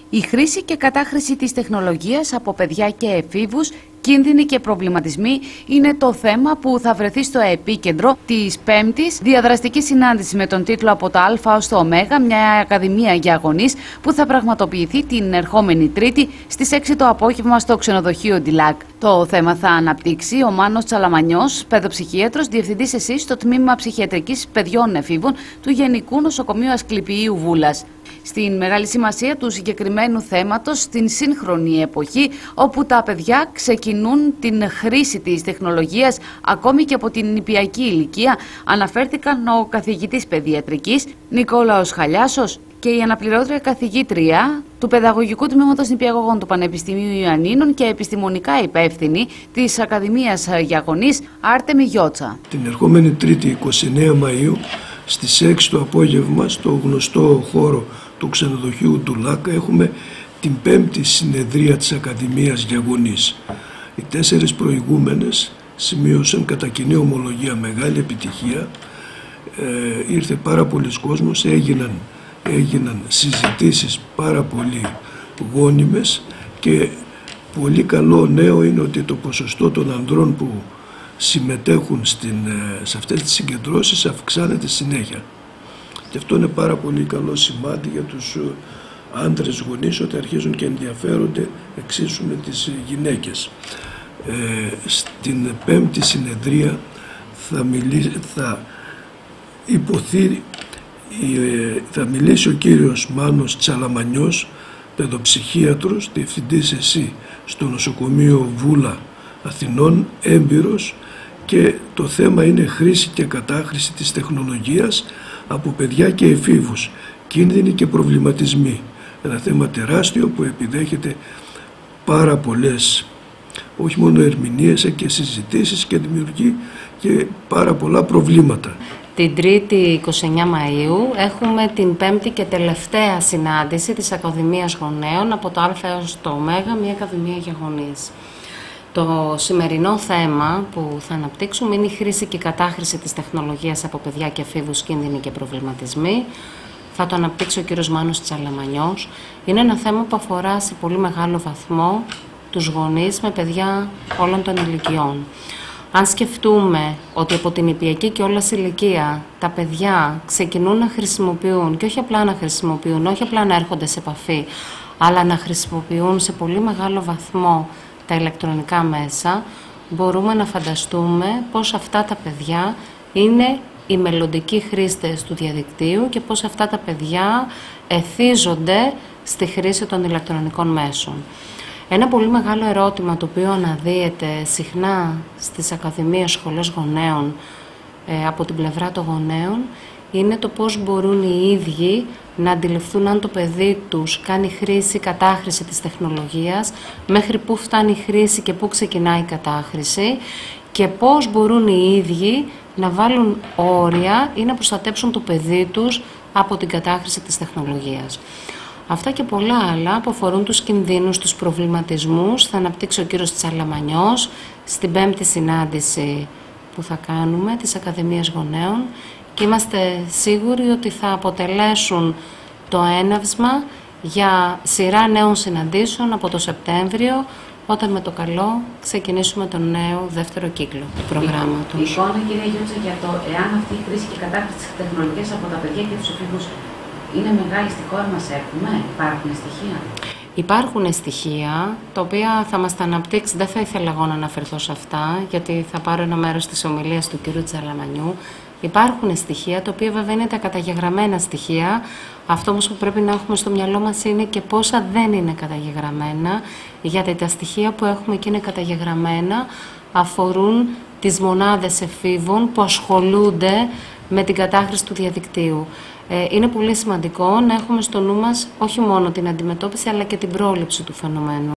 Η χρήση και κατάχρηση της τεχνολογίας από παιδιά και εφήβους, κίνδυνοι και προβληματισμοί είναι το θέμα που θα βρεθεί στο επίκεντρο της πέμπτης διαδραστικής συνάντησης με τον τίτλο «Από το Α ως το Ω», μια ακαδημία για γονείς που θα πραγματοποιηθεί την ερχόμενη Τρίτη στις 6 το απόγευμα στο ξενοδοχείο Ντιλάκ. Το θέμα θα αναπτύξει ο Μάνος Τσαλαμανιός, παιδοψυχίατρος, διευθυντής ΕΣΥ στο τμήμα ψυχιατρικής παιδιών εφήβων του Γενικού Νοσοκομείου Ασκληπιείου Βούλας. Στην μεγάλη σημασία του συγκεκριμένου θέματος στην σύγχρονη εποχή, όπου τα παιδιά ξεκινούν την χρήση της τεχνολογίας ακόμη και από την νηπιακή ηλικία, αναφέρθηκαν ο καθηγητής παιδιατρικής Νικόλαος Χαλιάσος και η αναπληρώτρια καθηγήτρια του Παιδαγωγικού Τμήματος Νηπιαγωγών του Πανεπιστημίου Ιωαννίνων και επιστημονικά υπεύθυνη της Ακαδημίας για Γονείς Άρτεμι Γιώτσα. Την ερχόμενη Τρίτη 29 Μαΐου στις 6 το απόγευμα στο γνωστό χώρο του ξενοδοχείου του ΛΑΚ έχουμε την πέμπτη συνεδρία της Ακαδημίας για Γονείς. Οι 4 προηγούμενες σημείωσαν κατά κοινή ομολογία μεγάλη επιτυχία. Ήρθε πάρα πολλοί κόσμος, έγιναν συζητήσεις πάρα πολύ γόνιμες και πολύ καλό νέο είναι ότι το ποσοστό των ανδρών που συμμετέχουν σε αυτές τις συγκεντρώσεις αυξάνεται συνέχεια. Και αυτό είναι πάρα πολύ καλό σημάδι για τους άντρες γονείς, ότι αρχίζουν και ενδιαφέρονται εξίσου με τις γυναίκες. Στην πέμπτη συνεδρία θα μιλήσει ο κύριος Μάνος Τσαλαμανιός, παιδοψυχίατρος, διευθυντής ΕΣΥ στο νοσοκομείο Βούλα Αθηνών, έμπειρος, και το θέμα είναι χρήση και κατάχρηση της τεχνολογίας από παιδιά και εφήβους, κίνδυνοι και προβληματισμοί. Ένα θέμα τεράστιο που επιδέχεται πάρα πολλές, όχι μόνο ερμηνείες και συζητήσεις, και δημιουργεί και πάρα πολλά προβλήματα. Την Τρίτη 29 Μαΐου έχουμε την πέμπτη και τελευταία συνάντηση της Ακαδημίας Γονέων από το Α έως το Ω, μια ακαδημία για γονείς. Το σημερινό θέμα που θα αναπτύξουμε είναι η χρήση και η κατάχρηση της τεχνολογίας από παιδιά και εφήβους, κίνδυνοι και προβληματισμοί. Θα το αναπτύξει ο κύριος Μάνος Τσαλαμανιός. Είναι ένα θέμα που αφορά σε πολύ μεγάλο βαθμό τους γονείς με παιδιά όλων των ηλικιών. Αν σκεφτούμε ότι από την νηπιακή και όλας ηλικία τα παιδιά ξεκινούν να χρησιμοποιούν, και όχι απλά να χρησιμοποιούν, όχι απλά να έρχονται σε επαφή, αλλά να χρησιμοποιούν σε πολύ μεγάλο βαθμό τα ηλεκτρονικά μέσα, μπορούμε να φανταστούμε πως αυτά τα παιδιά είναι οι μελλοντικοί χρήστες του διαδικτύου και πως αυτά τα παιδιά εθίζονται στη χρήση των ηλεκτρονικών μέσων. Ένα πολύ μεγάλο ερώτημα το οποίο αναδύεται συχνά στις ακαδημίες σχολές γονέων από την πλευρά των γονέων είναι το πώς μπορούν οι ίδιοι να αντιληφθούν αν το παιδί τους κάνει χρήση, κατάχρηση της τεχνολογίας, μέχρι πού φτάνει η χρήση και πού ξεκινάει η κατάχρηση, και πώς μπορούν οι ίδιοι να βάλουν όρια ή να προστατέψουν το παιδί τους από την κατάχρηση της τεχνολογίας. Αυτά και πολλά άλλα που αφορούν τους κινδύνους, τους προβληματισμούς θα αναπτύξει ο κύριος Τσαλαμανιός στην πέμπτη συνάντηση που θα κάνουμε της Ακαδημίας Γονέων, και είμαστε σίγουροι ότι θα αποτελέσουν το έναυσμα για σειρά νέων συναντήσεων από το Σεπτέμβριο, όταν με το καλό ξεκινήσουμε τον νέο δεύτερο κύκλο του προγράμματος. Η εικόνα, κυρία Γιώτσα, για το εάν αυτή η χρήση και κατάχρηση της τεχνολογίας από τα παιδιά και τους εφήβους είναι μεγάλη στη χώρα μας, υπάρχουν στοιχεία? Υπάρχουν στοιχεία, τα οποία θα μας τα αναπτύξει, δεν θα ήθελα εγώ να αναφερθώ σε αυτά, γιατί θα πάρω ένα μέρος της ομιλίας του κ. Τσαλαμανιού. Υπάρχουν στοιχεία, τα οποία βέβαια είναι τα καταγεγραμμένα στοιχεία. Αυτό όμως που πρέπει να έχουμε στο μυαλό μας είναι και πόσα δεν είναι καταγεγραμμένα, γιατί τα στοιχεία που έχουμε και είναι καταγεγραμμένα αφορούν τις μονάδες εφήβων που ασχολούνται με την κατάχρηση του διαδικτύου. Είναι πολύ σημαντικό να έχουμε στο νου μας όχι μόνο την αντιμετώπιση αλλά και την πρόληψη του φαινομένου.